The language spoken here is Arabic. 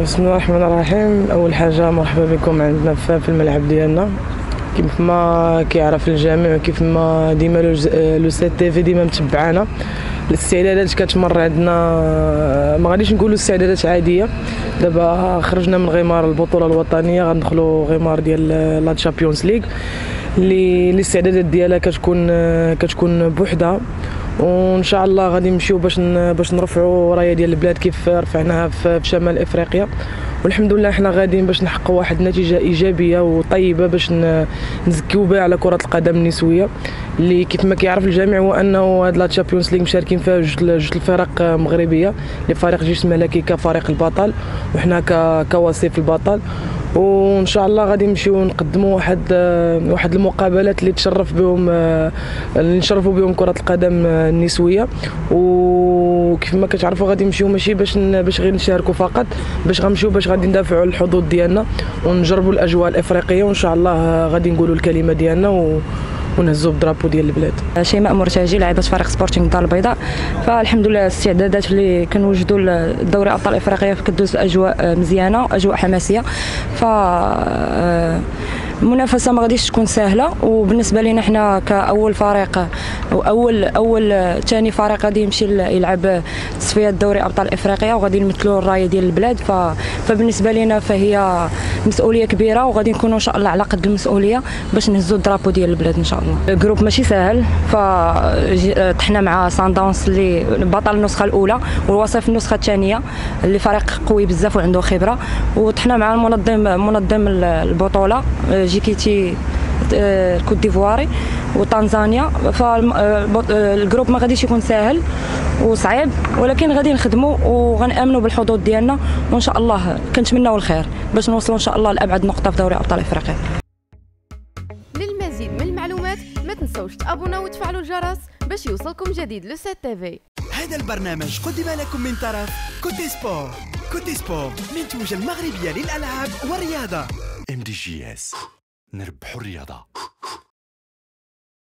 بسم الله الرحمن الرحيم. اول حاجه مرحبا بكم عندنا في الملعب ديالنا. كيف ما كيعرف الجميع وكيف ما ديما لو سي تي في ديما متبعانا. الاستعدادات كتمر عندنا، ما غاديش نقولوا استعدادات عاديه. دابا خرجنا من غمار البطوله الوطنيه، غندخلوا غمار ديال لا تشامبيونز ليغ اللي الاستعدادات ديالها كتكون بوحدها، وان شاء الله غادي نمشيو باش نرفعوا رايه ديال البلاد كيف رفعناها في شمال افريقيا. والحمد لله حنا غاديين باش نحققوا واحد النتيجه ايجابيه وطيبه باش نزكيو بها على كره القدم النسويه، اللي كيف ما كيعرف الجميع هو انه هاد لا تشامبيونز ليغ مشاركين فيها جوج الفرق مغربيه، لفريق جيش الملكي كفريق البطل وحنا كوصيف البطل. وان شاء الله غادي نمشيو نقدموا واحد المقابلات اللي نشرفوا بهم كره القدم النسويه. وكيف ما كتعرفوا غادي نمشيو ماشي باش غير نشاركوا فقط، باش غادي ندافعوا على الحظوظ ديالنا ونجربوا الاجواء الافريقيه، وان شاء الله غادي نقولوا الكلمه ديالنا ونهزوا بالدرابو ديال البلاد. شيماء مرتجي لاعبه فريق سبورتينغ الدار البيضاء. فالحمد لله الاستعدادات اللي كنوجدوا لدوري ابطال افريقيا كدوز اجواء مزيانه، اجواء حماسيه. ف المنافسه ما غاديش تكون سهله، وبالنسبه لنا حنا كاول فريق واول ثاني فريق غادي يمشي يلعب تصفيات دوري ابطال افريقيا وغادي نمثلوا الرايه ديال البلاد. فبالنسبه لنا فهي مسؤوليه كبيره، وغادي نكونوا ان شاء الله على قد المسؤوليه باش نهزوا الدرابو ديال البلاد ان شاء الله. الجروب ماشي سهل، فطحنا مع ساندونس اللي بطل النسخه الاولى والوصيف النسخه الثانيه اللي فريق قوي بزاف وعنده خبره، وطحنا مع منظم البطوله جيكيتي الكوت ديفواري وتنزانيا. فالجروب ما غاديش يكون سهل وصعيب، ولكن غادي نخدموا وغنامنوا بالحظوظ ديالنا، وان شاء الله كنتمناو الخير باش نوصلوا ان شاء الله لابعد نقطه في دوري ابطال افريقيا. للمزيد من المعلومات ما تنسوش تابوناو وتفعلوا الجرس باش يوصلكم جديد لو سي تي في. هذا البرنامج قدم لكم من طرف كوتي سبور. كوتي سبور منتوجة المغربية للألعاب والرياضة. MDGS نربحوا الرياضة.